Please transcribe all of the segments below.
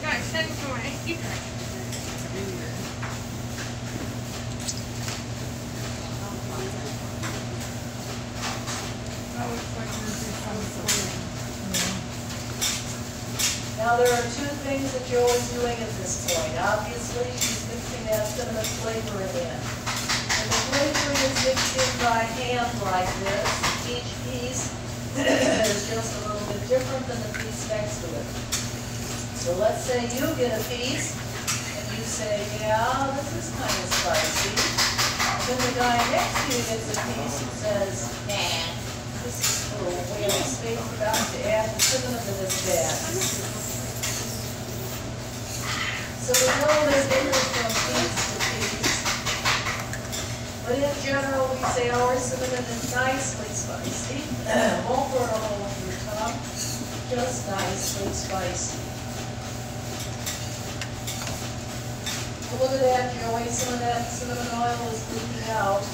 got 10 points. Now there are two things that Joe is doing at this point. Obviously, she's mixing that cinnamon flavoring in. And the flavoring is mixed in by hand like this. Each piece is just a little bit different than the piece next to it. So let's say you get a piece, and you say, yeah, this is kind of spicy. And then the guy next to you gets a piece and says, nah, this is cool. We have a space about to add the cinnamon to this bag. So we know this differs from piece to piece. But in general, we say our cinnamon is nicely spicy. Won't burn a hole in your tongue, just nicely spicy. Well, look at that, Joey. Some of that cinnamon oil is leaking out.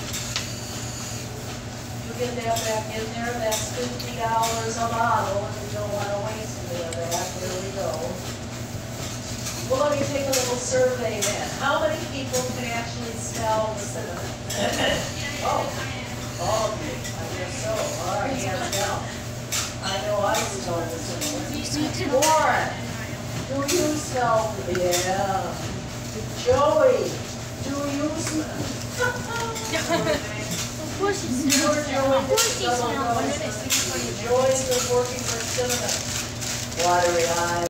You get that back in there, that's $50 a bottle, and you don't want to waste any of that. There we go. Well, let me take a little survey then. How many people can actually smell the cinnamon? Oh, okay. I guess so. All right, hands down. I know I smell the cinnamon. Warren, do you smell the? Yeah. Joey, do you smell? Of course you smell. Of course you smell. Joey's been working for cinnamon. Watery eyes.